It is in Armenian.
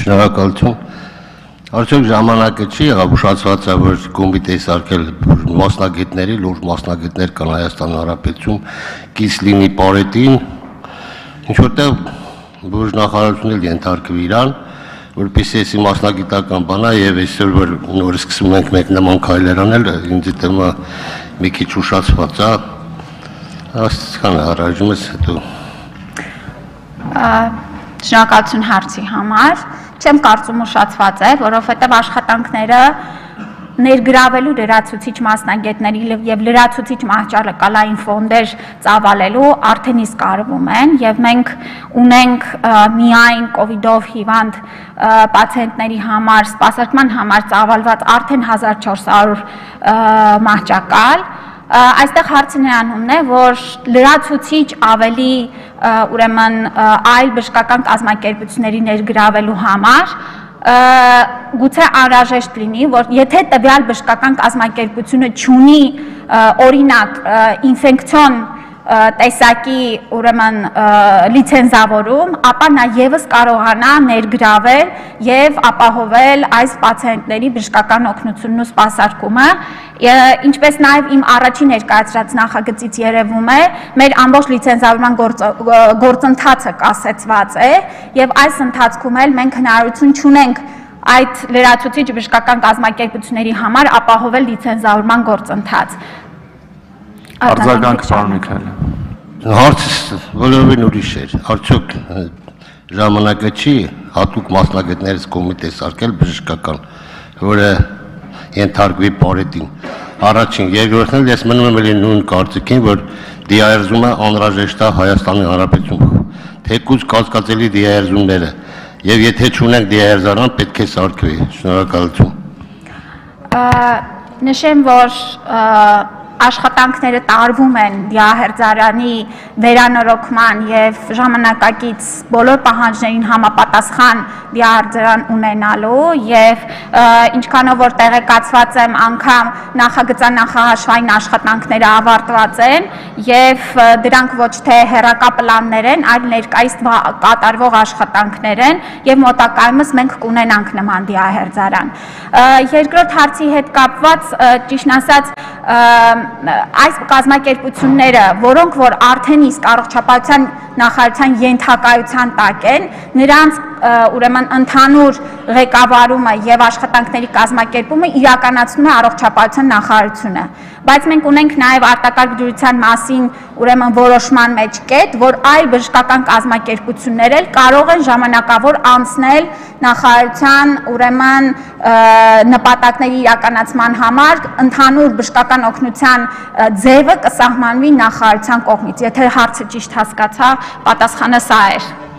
Շնորհակալություն։ Արդյոք ժամանակը չի եղավ ուշացված է, որ կոմիտեի սարքել մասնագետների, լուրջ մասնագետներ կան Հայաստանի Հանրապետությունում, կից լինի պարետին, ինչ-որտեղ որ նախարարությունն էլ ենթարկվի իրան, որպեսզի էսի մասնագիտական բանա եւ այսօր որ նոր սկսում ենք մեկ նման քայլեր անել, ինձ թվում է մի քիչ ուշացված է, աստիճան հարաճում ես հետո։ Շնորհակալություն հարցի համար, չեմ կարծում ուշացված է, որովհետև աշխատանքները ներգրավելու լրացուցիչ մասնագետների եւ լրացուցիչ մահճարակալային ֆոնդեր ծավալելու արդեն իսկ արվում են եւ մենք ունենք միայն կոവിഡ്ով հիվանդ պացիենտների համար սպասարկման համար ծավալված արդեն 1400 մահճակալ այստեղ հարցը նրանումն է, որ լրացուցիչ ավելի ուրեմն այլ բժշկական կազմակերպությունների ներգրավելու համար գուցե անհրաժեշտ լինի, որ եթե տվյալ բժշկական կազմակերպությունը չունի օրինակ ինֆեկցիոն տեսակի ուրեմն լիցենզավորում, ապա նա եւս կարողանա ներգրավել եւ ապահովել այս պացիենտների բժշկական օգնությունն ու սպասարկումը, ինչպես նաեւ իմ առաջին ներկայացրած նախագծից երևում է, մեր ամբողջ լիցենզավորման գործընթացը կասեցված է եւ այս ընթացքում էլ մենք հնարավորություն չունենք այդ լրացուցիչ բժշկական կազմակերպությունների համար ապահովել լիցենզավորման գործընթաց։ Արձագանք պարոն Միքայելյան։ Հարցը բոլորովին ուրիշ էր, արդյոք ժամանակը չի հատուկ մասնագետներից կոմիտե սարքել բժշկական, որը ենթարկվի պարետին։ Առաջին, երկրորդն էլ ես մնում եմ էլի նույն կարծիքին, որ դիահերձումը անհրաժեշտ է Հայաստանի Հանրապետությունում, թեկուզ կասկածելի դիահերձումները, եւ եթե չունենք դիահերձարան, պետք է սարքվի։ Շնորհակալություն։ Նշեմ, որ աշխատանքները տարվում են դիահերձարանի վերանորոգման եւ ժամանակակից բոլոր պահանջներին համապատասխան դիահերձարան ունենալու եւ ինչքանով որ տեղեկացված եմ անգամ նախագծանախահաշվային աշխատանքները ավարտված են եւ դրանք ոչ թե հեռակա պլաններ են, այլ ներկայիս կատարվող աշխատանքներ են եւ մոտակայումս մենք կունենանք նման դիահերձարան։ Երկրորդ հարցի հետ կապված ճիշտն ասած այս կազմակերպությունները, որոնք որ արդեն իսկ առողջապահության նախարարության ենթակայության տակ են, նրանց ուրեմն ընդհանուր ղեկավարումը եւ աշխատանքների կազմակերպումը իրականացնում է առողջապահության նախարարությունը, բայց մենք ունենք նաեւ արտակարգ դյուրության մասին ուրեմն որոշման մեջ կետ, որ այլ բժշկական կազմակերպություններ էլ կարող են ժամանակավոր անցնել նախարարության ուրեմն նպատակների իրականացման համար ընդհանուր բժշկական օգնության ձևը կսահմանվի նախարարության կողմից, եթե հարցը ճիշտ հասկացա, պատասխանը սա էր։